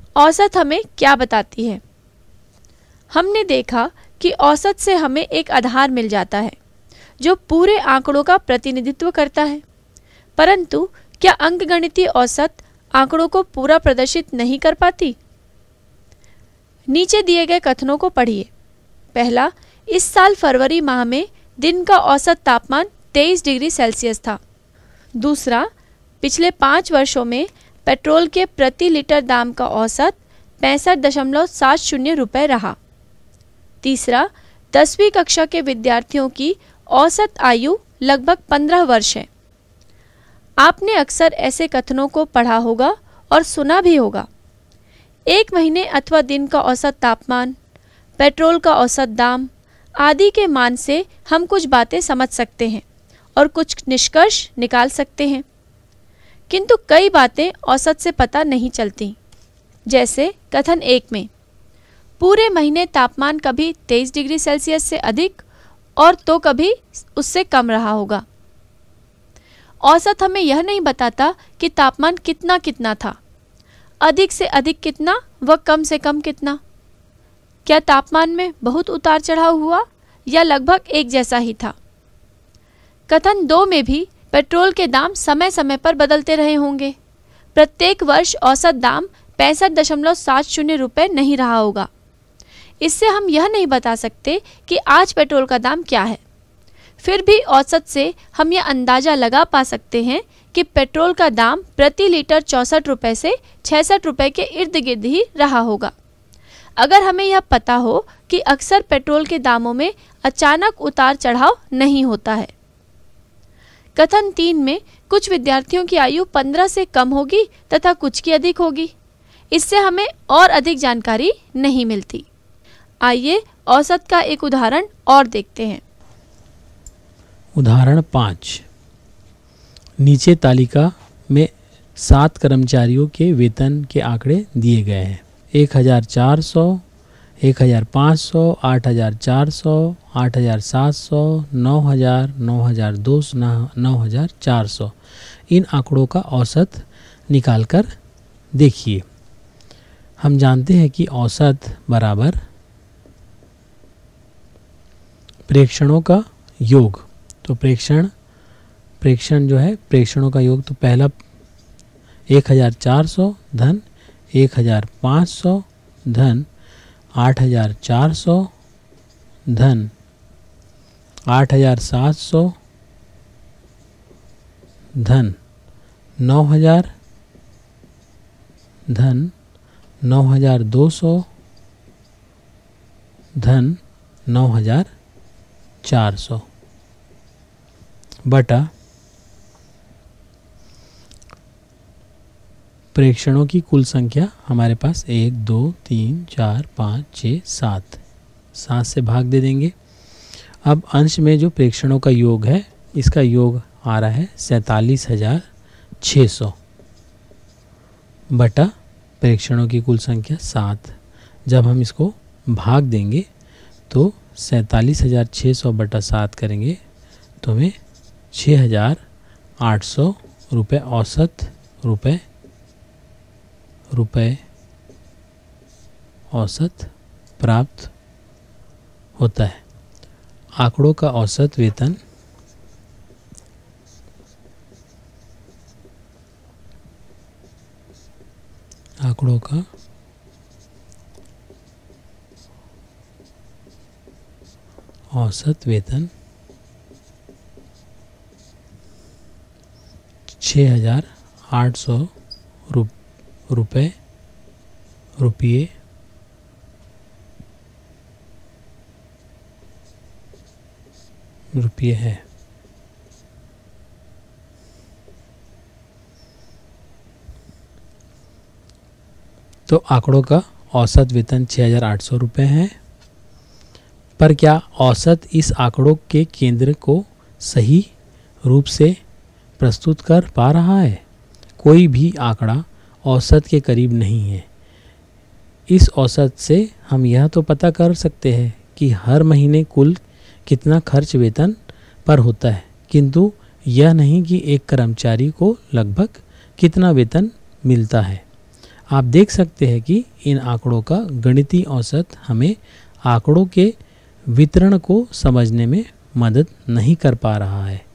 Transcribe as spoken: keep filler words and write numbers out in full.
औसत हमें क्या बताती है? हमने देखा कि औसत से हमें एक आधार मिल जाता है जो पूरे आंकड़ों का प्रतिनिधित्व करता है, परंतु क्या अंकगणितीय औसत आंकड़ों को पूरा प्रदर्शित नहीं कर पाती? नीचे दिए गए कथनों को पढ़िए। पहला, इस साल फरवरी माह में दिन का औसत तापमान तेईस डिग्री सेल्सियस था। दूसरा, पिछले पाँच वर्षों में पेट्रोल के प्रति लीटर दाम का औसत पैंसठ दशमलव सात शून्य रुपये रहा। तीसरा, दसवीं कक्षा के विद्यार्थियों की औसत आयु लगभग पंद्रह वर्ष है। आपने अक्सर ऐसे कथनों को पढ़ा होगा और सुना भी होगा। एक महीने अथवा दिन का औसत तापमान, पेट्रोल का औसत दाम आदि के मान से हम कुछ बातें समझ सकते हैं और कुछ निष्कर्ष निकाल सकते हैं, किंतु कई बातें औसत से पता नहीं चलती। जैसे कथन एक में, पूरे महीने तापमान कभी तेईस डिग्री सेल्सियस से अधिक और तो कभी उससे कम रहा होगा। औसत हमें यह नहीं बताता कि तापमान कितना कितना था, अधिक से अधिक कितना व कम से कम कितना। क्या तापमान में बहुत उतार चढ़ाव हुआ या लगभग एक जैसा ही था? कथन दो में भी पेट्रोल के दाम समय समय पर बदलते रहे होंगे। प्रत्येक वर्ष औसत दाम पैंसठ दशमलव सात शून्य रुपये नहीं रहा होगा। इससे हम यह नहीं बता सकते कि आज पेट्रोल का दाम क्या है। फिर भी औसत से हम यह अंदाजा लगा पा सकते हैं कि पेट्रोल का दाम प्रति लीटर चौंसठ रुपये से छियासठ रुपये के इर्द गिर्द ही रहा होगा। अगर हमें यह पता हो कि अक्सर पेट्रोल के दामों में अचानक उतार चढ़ाव नहीं होता है। कथन तीन में कुछ विद्यार्थियों की आयु पंद्रह से कम होगी तथा कुछ की अधिक होगी। इससे हमें और अधिक जानकारी नहीं मिलती। आइए औसत का एक उदाहरण और देखते हैं। उदाहरण पाँच। नीचे तालिका में सात कर्मचारियों के वेतन के आंकड़े दिए गए हैं। एक हज़ार चार सौ, एक हज़ार पाँच सौ, आठ हज़ार चार सौ, आठ हज़ार सात सौ, नौ हज़ार, नौ हज़ार दो सौ, नौ हज़ार चार सौ। इन आंकड़ों का औसत निकालकर देखिए। हम जानते हैं कि औसत बराबर प्रेक्षणों का योग। तो प्रेक्षण प्रेक्षण जो है प्रेक्षणों का योग, तो पहला एक हज़ार चार सौ धन एक हज़ार पाँच सौ धन आठ हज़ार चार सौ धन आठ हज़ार सात सौ धन नौ हज़ार धन नौ हज़ार दो सौ धन नौ हज़ार चार सौ बटा प्रेक्षणों की कुल संख्या हमारे पास एक, दो, तीन, चार, पाँच, छः, सात सात से भाग दे देंगे। अब अंश में जो प्रेक्षणों का योग है, इसका योग आ रहा है सैंतालीस हज़ार छः सौ बटा प्रेक्षणों की कुल संख्या सात। जब हम इसको भाग देंगे तो सैंतालीस हज़ार छः सौ बटा सात करेंगे तो हमें छः हज़ार आठ सौ रुपये औसत रुपये रुपये औसत प्राप्त होता है। आंकड़ों का औसत वेतन आंकड़ों का औसत वेतन छः हजार आठ सौ रुपये रुपये रुपये है। तो आंकड़ों का औसत वेतन छः हज़ार आठ सौ रुपये है। पर क्या औसत इस आंकड़ों के केंद्र को सही रूप से प्रस्तुत कर पा रहा है? कोई भी आंकड़ा औसत के करीब नहीं है। इस औसत से हम यह तो पता कर सकते हैं कि हर महीने कुल कितना खर्च वेतन पर होता है, किंतु यह नहीं कि एक कर्मचारी को लगभग कितना वेतन मिलता है। आप देख सकते हैं कि इन आंकड़ों का गणितीय औसत हमें आंकड़ों के वितरण को समझने में मदद नहीं कर पा रहा है।